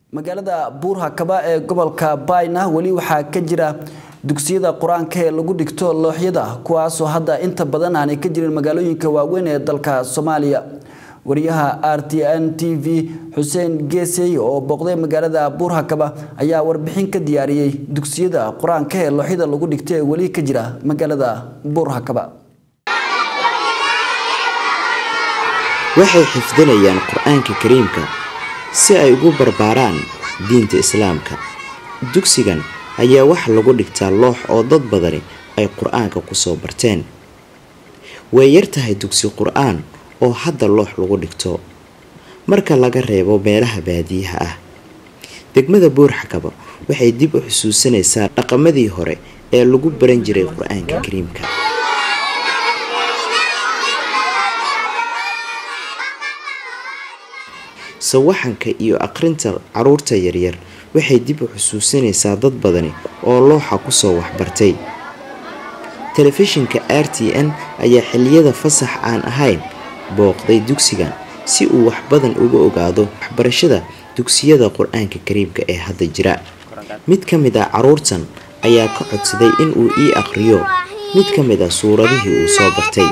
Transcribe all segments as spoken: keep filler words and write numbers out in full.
magaalada Buur-Hakaba ee gobolka Bayna wali waxa ka jira dugsiyada Quraanka ee lagu dhigto looxyada kuwaas oo hadda inta badan aan ka jirin magaalooyinka waaweyn ee dalka Soomaaliya. wariyaha R T N T V Hussein Geesay oo booqday magaalada Buur-Hakaba ayaa warbixin ka diyaariyay dugsiyada Quraanka ee looxyada lagu dhigto ee wali ka jira magaalada Buur-Hakaba. waxay xifdinayaan Quraanka Kariimka si ay ugu barbaaraan diinta Islaamka. Dugsigan ayaa wax lagu dhigtaa loox oo dad badani ay Quraanka ku soo barteen. way yartahay dugsi Quraan oo hadda loox lagu dhigto marka laga reebo meelaha baadiyaha ah. degmada Buur-Hakaba waxay dib u xusuusanaysaa dhaqamadii hore ee lagu baran jiray Quraanka Kariimka. sawaxanka iyo aqrinta caruurta yaryar waxay dib u xusuusanaysaa dad badani oo looxa ku soo waxbartay. telefishinka R T N ayaa xilliyada fasax aan ahayn booqday dugsigan si uu wax badan uga ogaado waxbarashada dugsiyada Quraanka Kariimka ee hadda jira. mid ka mid ah caruurtan ayaa ka codsaday in uu ii aqriyo mid ka mid ah suuradihii uu soo bartay.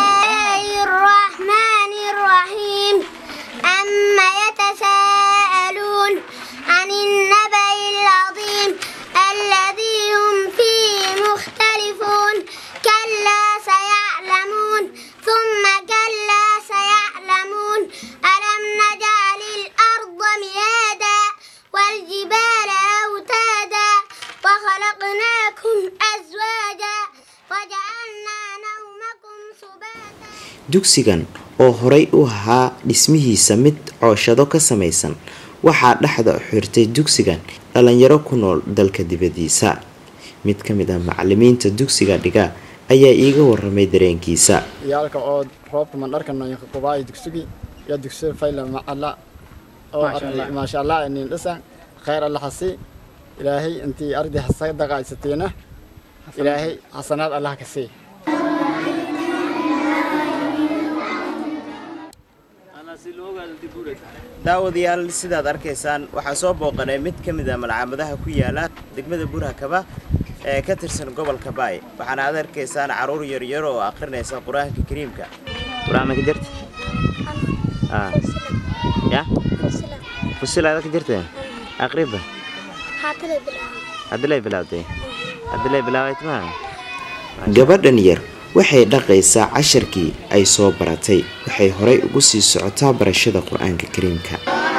dugsigan oo horay u ahaa dhismihiisa mid cooshado ka samaysan waxaa dhaxda u xirtay dugsigan dhalinyaro ku nool dalka dibadiisa. mid ka mid ah macallimiinta dugsiga dhiga ayaa iiga waramay dareenkiisa. yaalka oo roobka mandharkana ka qobaay dugsigi ya dugsiga fayla ma alla oo ma sha Allah in dhisa khayr Allah hasi ilaahay intii arday hasay daqaysateena ilaahay xasanaad Allah ka sii. daawadayaal sidaad arkaysaan waxaa soo booqanay mid ka mid ah malcamadaha ku yaala degmada Buur-Hakaba ee ka tirsan gobolka Bay. waxaana aad arkaysaan caruur yar yar oo aqrinaysa Quraanka Kariimka. Quraanka ka jirta ah ya fusilada ka jirta aqriba hadlay bilaa hadlay bilaawday hadlay bilaaway ma gabadhan yar waxay dhaqaysaa casharkii ay soo baratay. waxay horay ugu sii socotaa barashada Quraanka Kariimka.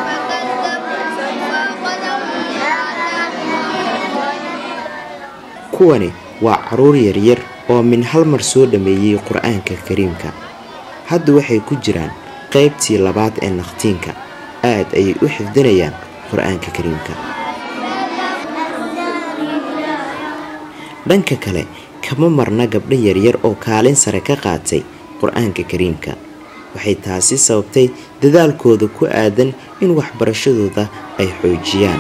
kuwani waa caruur yar yar oo min hal mar soo dhameeyay Quraanka Kariimka. hadda waxay ku jiraan qaybtii labaad ee naqtiinka. aad ayay u xifdinayaan Quraanka Kariimka. dhanka kale kama marna gabdho yaryar oo kaalin sare ka qaatay Quraanka Kariimka. waxay taasi sababtay dadaalkooda ku aadan in waxbarashadooda ay xoojiyaan.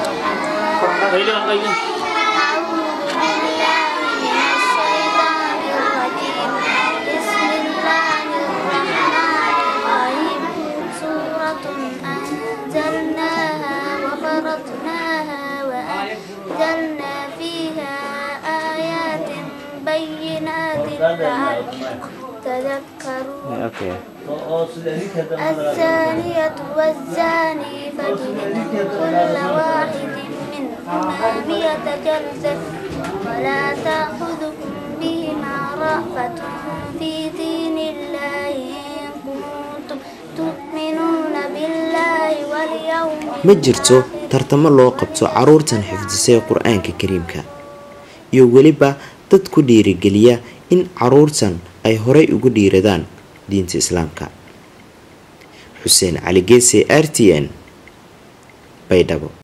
تذكروا الزانية والزاني فاجلدوا كل واحد منهما مئة جلدة ولا تأخذكم بهما رأفة في دين الله إن كنتم تؤمنون بالله واليوم. ma jirto tartamo loo qabto caruurtan xifdisay Quraanka Kariimka iyo waliba dad ku dhiirigeliya in caruurtan ay horay ugu dhiiradaan diinta Islaamka. Hussein Ali Geesay, R T N, Baydhabo.